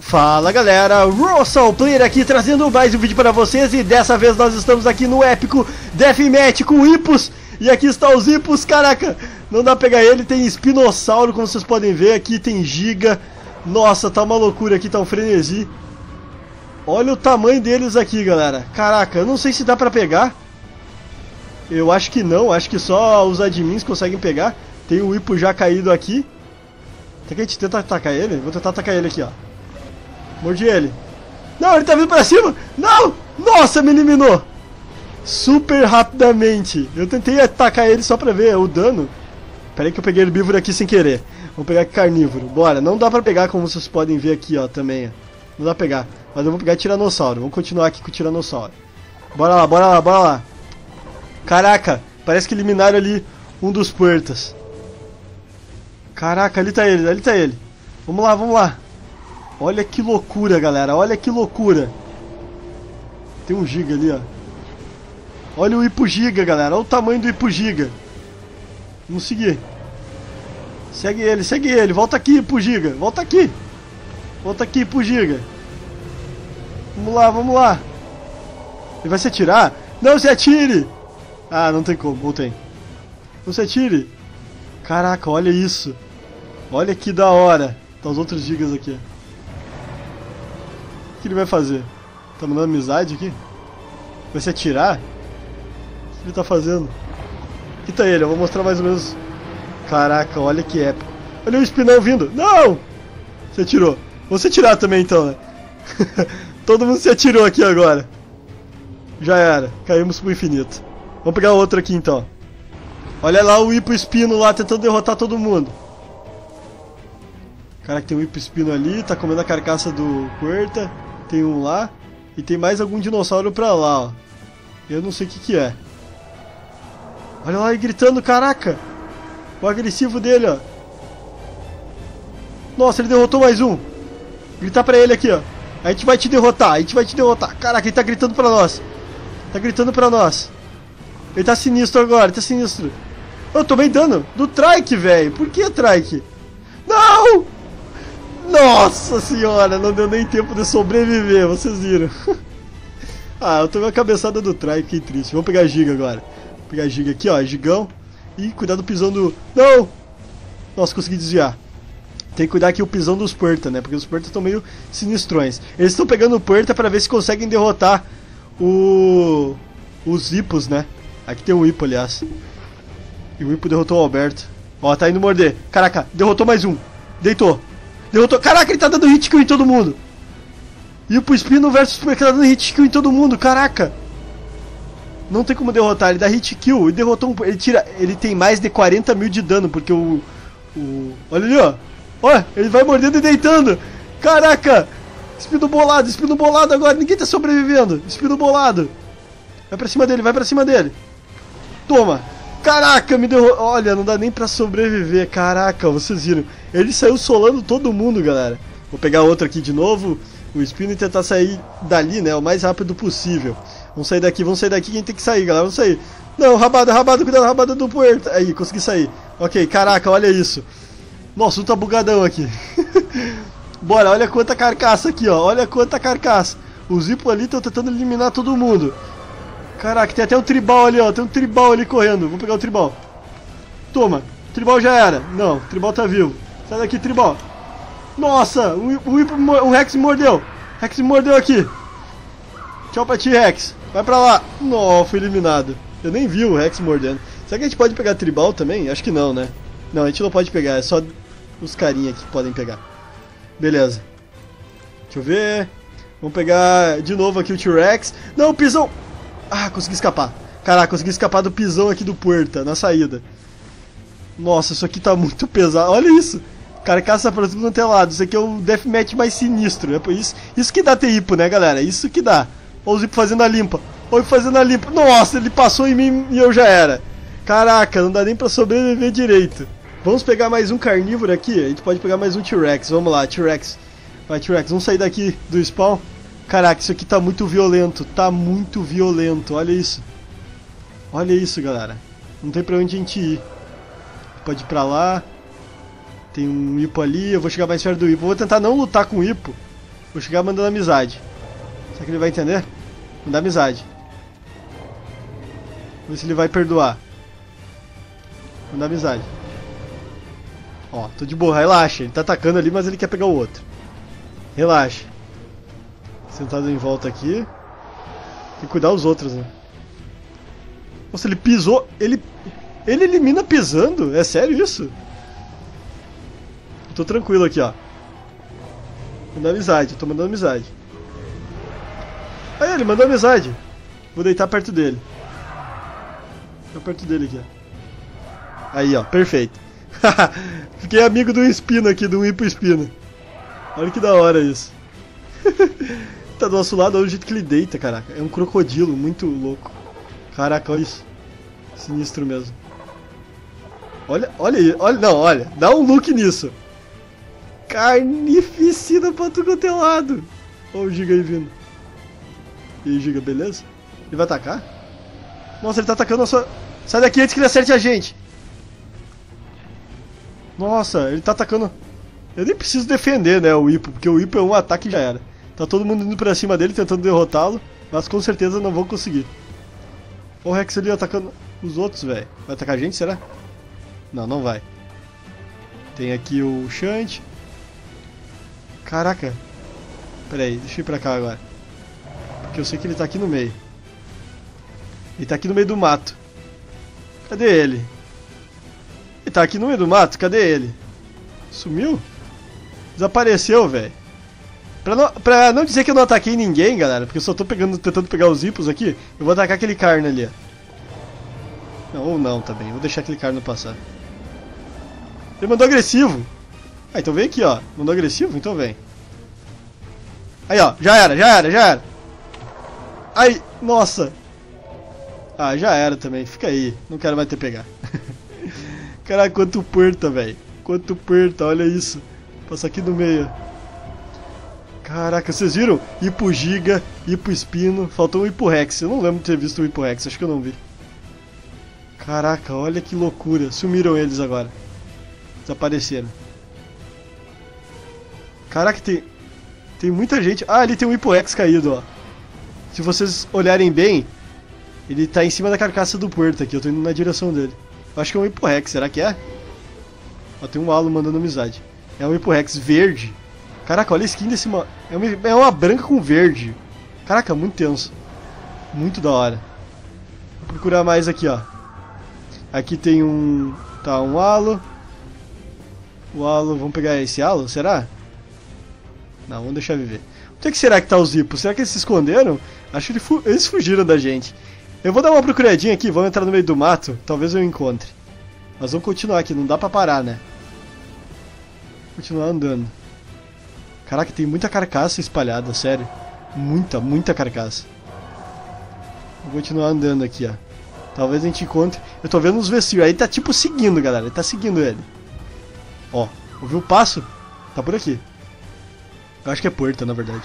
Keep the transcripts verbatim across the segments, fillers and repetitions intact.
Fala galera, Russell Player aqui trazendo mais um vídeo para vocês. E dessa vez nós estamos aqui no épico Deathmatch com Hippos. E aqui está os Hippos, caraca, não dá pra pegar ele, tem espinossauro como vocês podem ver. Aqui tem giga, nossa, tá uma loucura aqui, tá um frenesi. Olha o tamanho deles aqui galera, caraca, eu não sei se dá pra pegar. Eu acho que não, acho que só os admins conseguem pegar. Tem o Hippo já caído aqui. Até que a gente tenta atacar ele, vou tentar atacar ele aqui ó. Mordi ele. Não, ele tá vindo pra cima. Não! Nossa, me eliminou. Super rapidamente. Eu tentei atacar ele só pra ver o dano. Pera aí que eu peguei herbívoro aqui sem querer. Vou pegar aqui carnívoro. Bora, não dá pra pegar como vocês podem ver aqui, ó, também. Ó. Não dá pra pegar. Mas eu vou pegar tiranossauro. Vamos continuar aqui com o tiranossauro. Bora lá, bora lá, bora lá. Caraca, parece que eliminaram ali um dos puertas. Caraca, ali tá ele, ali tá ele. Vamos lá, vamos lá. Olha que loucura, galera. Olha que loucura. Tem um giga ali, ó. Olha o Hippo giga, galera. Olha o tamanho do Hippo giga. Vamos seguir. Segue ele, segue ele. Volta aqui, Hippo giga. Volta aqui. Volta aqui, Hippo giga. Vamos lá, vamos lá. Ele vai se atirar? Não se atire. Ah, não tem como. Ou tem. Não se atire. Caraca, olha isso. Olha que da hora. Tá os outros gigas aqui. O que ele vai fazer? Tá mandando amizade aqui? Vai se atirar? O que ele tá fazendo? Aqui tá ele, eu vou mostrar mais ou menos. Caraca, olha que épico. Olha o espinão vindo. Não! Se atirou. Vou se atirar também então, né? Todo mundo se atirou aqui agora. Já era. Caímos pro infinito. Vamos pegar outro aqui então. Olha lá o Hippo espino lá tentando derrotar todo mundo. Caraca, tem um Hippo espino ali, tá comendo a carcaça do Puerta. Tem um lá. E tem mais algum dinossauro pra lá, ó. Eu não sei o que que é. Olha lá ele gritando, caraca. O agressivo dele, ó. Nossa, ele derrotou mais um. Gritar pra ele aqui, ó. A gente vai te derrotar, a gente vai te derrotar. Caraca, ele tá gritando pra nós. Tá gritando pra nós. Ele tá sinistro agora, ele tá sinistro. Eu tomei dano do Trike, velho. Por que Trike? Não! Nossa senhora, não deu nem tempo de sobreviver, vocês viram. Ah, eu tomei a cabeçada do Trike, fiquei triste. Vamos pegar Giga agora. Vou pegar Giga aqui, ó, Gigão. E cuidado do pisão do... Não! Nossa, consegui desviar. Tem que cuidar aqui o pisão dos Puerta, né? Porque os Puerta estão meio sinistrões. Eles estão pegando o Puerta pra ver se conseguem derrotar o... os Hippos, né? Aqui tem um Hippo, aliás. E o Hippo derrotou o Alberto. Ó, tá indo morder. Caraca, derrotou mais um. Deitou. Derrotou. Caraca, ele tá dando hit kill em todo mundo. Hippo espino versus Puerta, tá dando hit kill em todo mundo. Caraca. Não tem como derrotar. Ele dá hit kill e derrotou um... Ele tira... Ele tem mais de quarenta mil de dano, porque o... o... Olha ali, ó. Olha, ele vai mordendo e deitando. Caraca. Espino bolado, espino bolado agora. Ninguém tá sobrevivendo. Espino bolado. Vai pra cima dele, vai pra cima dele. Toma. Caraca, me deu... Olha, não dá nem pra sobreviver. Caraca, vocês viram. Ele saiu solando todo mundo, galera. Vou pegar outro aqui de novo. O espino e tentar sair dali, né? O mais rápido possível. Vamos sair daqui, vamos sair daqui. Quem tem que sair, galera? Vamos sair. Não, rabada, rabada, cuidado, rabada do Puerta. Aí, consegui sair. Ok, caraca, olha isso. Nossa, um tá bugadão aqui. Bora, olha quanta carcaça aqui, ó. Olha quanta carcaça. Os Hippo ali estão tentando eliminar todo mundo. Caraca, tem até um tribal ali, ó. Tem um tribal ali correndo. Vou pegar o tribal. Toma. O tribal já era. Não, o tribal tá vivo. Sai daqui, tribal. Nossa, o, o, o Rex me mordeu. O Rex me mordeu aqui. Tchau pra ti, Rex. Vai pra lá. Não, fui eliminado. Eu nem vi o Rex mordendo. Será que a gente pode pegar tribal também? Acho que não, né? Não, a gente não pode pegar. É só os carinha aqui que podem pegar. Beleza. Deixa eu ver. Vamos pegar de novo aqui o T-Rex. Não, o pisão. Ah, consegui escapar. Caraca, consegui escapar do pisão aqui do Puerta, na saída. Nossa, isso aqui tá muito pesado. Olha isso. Carcaça pra tudo quanto é lado. Isso aqui é o deathmatch mais sinistro. É por isso, isso que dá ter Hippo, né, galera? Isso que dá. Olha o Hippo fazendo a limpa. Olha o Hippo fazendo a limpa. Nossa, ele passou em mim e eu já era. Caraca, não dá nem pra sobreviver direito. Vamos pegar mais um carnívoro aqui. A gente pode pegar mais um T-Rex. Vamos lá, T-Rex. Vai, T-Rex. Vamos sair daqui do spawn. Caraca, isso aqui tá muito violento. Tá muito violento. Olha isso. Olha isso, galera. Não tem pra onde a gente ir. Pode ir pra lá. Tem um Hippo ali. Eu vou chegar mais perto do Hippo. Vou tentar não lutar com o Hippo. Vou chegar mandando amizade. Será que ele vai entender? Mandar amizade. Vamos ver se ele vai perdoar. Mandar amizade. Ó, tô de boa, relaxa. Ele tá atacando ali, mas ele quer pegar o outro. Relaxa. Sentado em volta aqui. Tem que cuidar dos outros, né? Nossa, ele pisou. Ele, ele elimina pisando? É sério isso? Eu tô tranquilo aqui, ó. Mandar amizade, eu tô mandando amizade. Aí, ele mandou amizade. Vou deitar perto dele. Tô perto dele aqui, ó. Aí, ó, perfeito. Fiquei amigo do espino aqui, do hipo espino. Olha que da hora isso. Tá do nosso lado, olha o jeito que ele deita, caraca. É um crocodilo, muito louco. Caraca, olha isso. Sinistro mesmo. Olha, olha aí, olha, não, olha. Dá um look nisso. Carnificina pra tudo quanto é lado. Olha o Giga aí vindo. E aí, Giga, beleza? Ele vai atacar? Nossa, ele tá atacando a sua... Sai daqui antes que ele acerte a gente. Nossa, ele tá atacando... Eu nem preciso defender, né, o Hippo, porque o Hippo é um ataque e já era. Tá todo mundo indo pra cima dele, tentando derrotá-lo, mas com certeza não vão conseguir. Olha o Rex ali atacando os outros, velho. Vai atacar a gente, será? Não, não vai. Tem aqui o Shunt. Caraca. Pera aí, deixa eu ir pra cá agora. Porque eu sei que ele tá aqui no meio. Ele tá aqui no meio do mato. Cadê ele? Ele tá aqui no meio do mato, cadê ele? Sumiu? Desapareceu, velho. Pra não, pra não dizer que eu não ataquei ninguém, galera, porque eu só tô pegando, tentando pegar os hippos aqui, eu vou atacar aquele carne ali, ó. Não, ou não também, vou deixar aquele carne passar. Ele mandou agressivo. Ah, então vem aqui, ó. Mandou agressivo? Então vem. Aí, ó, já era, já era, já era. Aí, nossa. Ah, já era também, fica aí. Não quero mais te pegar. Caraca, quanto perta, velho. Quanto perta, olha isso. Passa aqui no meio. Caraca, vocês viram? Hippo Giga, Hippo Espino, faltou um Hippo Rex. Eu não lembro de ter visto o Hippo Rex, acho que eu não vi. Caraca, olha que loucura. Sumiram eles agora. Desapareceram. Caraca, tem, tem muita gente. Ah, ali tem um Hippo Rex caído, ó. Se vocês olharem bem, ele tá em cima da carcaça do Puerto aqui. Eu tô indo na direção dele. Eu acho que é um Hippo Rex, será que é? Ó, tem um halo mandando amizade. É um Hippo Rex verde. Caraca, olha a skin desse... Ma... É, uma... é uma branca com verde. Caraca, muito tenso. Muito da hora. Vou procurar mais aqui, ó. Aqui tem um... Tá, um halo. O halo... Vamos pegar esse halo, será? Não, vamos deixar viver. Onde é que será que tá os hippos? Será que eles se esconderam? Acho que eles, fu... eles fugiram da gente. Eu vou dar uma procuradinha aqui, vamos entrar no meio do mato. Talvez eu encontre. Mas vamos continuar aqui, não dá pra parar, né? Continuar andando. Caraca, tem muita carcaça espalhada, sério. Muita, muita carcaça. Vou continuar andando aqui, ó. Talvez a gente encontre... Eu tô vendo uns vestígios. Aí tá tipo seguindo, galera. Ele tá seguindo ele. Ó, ouviu o passo? Tá por aqui. Eu acho que é porta, na verdade.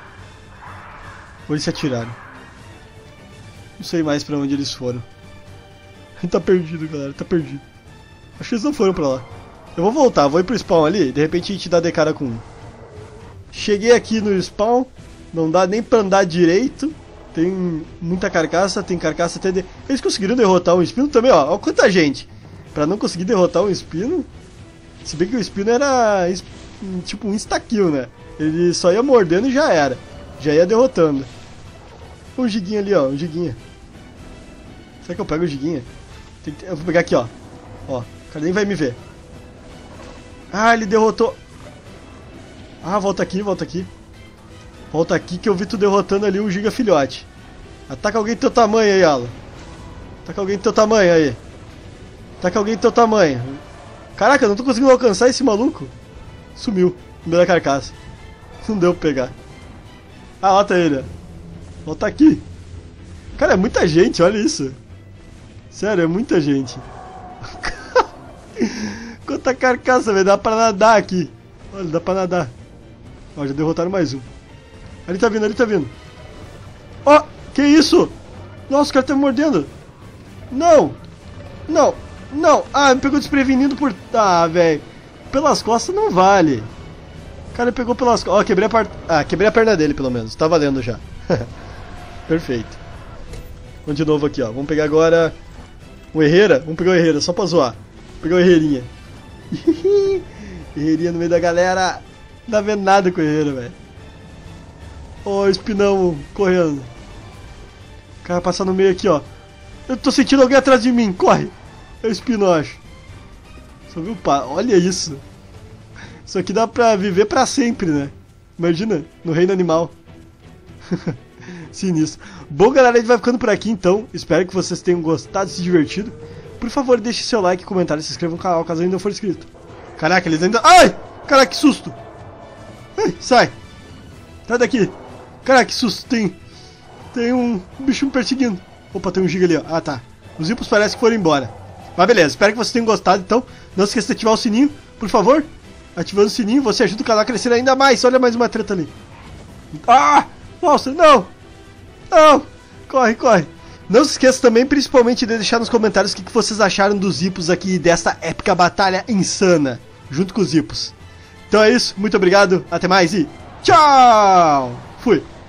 Ou eles se atiraram. Não sei mais pra onde eles foram. Ele tá perdido, galera. Tá perdido. Acho que eles não foram pra lá. Eu vou voltar, vou ir pro spawn ali. De repente a gente dá de cara com um. Cheguei aqui no spawn. Não dá nem pra andar direito. Tem muita carcaça, tem carcaça até de... Eles conseguiram derrotar um espino também, ó. Olha quanta gente. Pra não conseguir derrotar um espino. Se bem que o espino era tipo um insta-kill, né? Ele só ia mordendo e já era. Já ia derrotando. Um giguinha ali, ó. Um giguinha. Será que eu pego o giguinha? Tem que... Eu vou pegar aqui, ó. Ó, o cara nem vai me ver. Ah, ele derrotou. Ah, volta aqui, volta aqui. Volta aqui que eu vi tu derrotando ali um giga filhote. Ataca alguém do teu tamanho aí, Alan. Ataca alguém do teu tamanho aí. Ataca alguém do teu tamanho. Caraca, eu não tô conseguindo alcançar esse maluco. Sumiu no meio da carcaça. Não deu pra pegar. Ah, lá tá ele, ó. Volta aqui. Cara, é muita gente, olha isso. Sério, é muita gente. Quanta carcaça, velho. Dá pra nadar aqui. Olha, dá pra nadar. Ó, já derrotaram mais um. Ali tá vindo, ali tá vindo. Ó, oh, que isso? Nossa, o cara tá me mordendo. Não. Não. Não. Ah, me pegou desprevenido por... Ah, velho. Pelas costas não vale. O cara pegou pelas... Ó, quebrei a par... Ah, quebrei a perna dele, pelo menos. Tá valendo já. Perfeito. Vamos de novo aqui, ó. Vamos pegar agora... O Herrera. Vamos pegar o Herrera, só pra zoar. Vou pegar o Herreirinha. Herreirinha no meio da galera. Não dá vendo nada com o Herrera, velho. Ó, o Espinão correndo. O cara passar no meio aqui, ó. Eu tô sentindo alguém atrás de mim. Corre. É o Espinocho. Só viu? Pá, olha isso. Isso aqui dá pra viver pra sempre, né? Imagina, no reino animal. Sinistro. Bom, galera, a gente vai ficando por aqui, então. Espero que vocês tenham gostado e se divertido. Por favor, deixe seu like, comentário e se inscreva no canal, caso ainda não for inscrito. Caraca, eles ainda... Ai! Caraca, que susto! Ai, sai! Sai daqui! Caraca, que susto! Tem... Tem um bicho me perseguindo. Opa, tem um giga ali, ó. Ah, tá. Os hipos parecem que foram embora. Mas beleza, espero que vocês tenham gostado, então. Não se esqueça de ativar o sininho, por favor. Ativando o sininho, você ajuda o canal a crescer ainda mais. Olha mais uma treta ali. Ah! Nossa, não! Não! Corre, corre. Não se esqueça também, principalmente, de deixar nos comentários o que vocês acharam dos hipos aqui, dessa épica batalha insana, junto com os hipos. Então é isso, muito obrigado, até mais e tchau! Fui!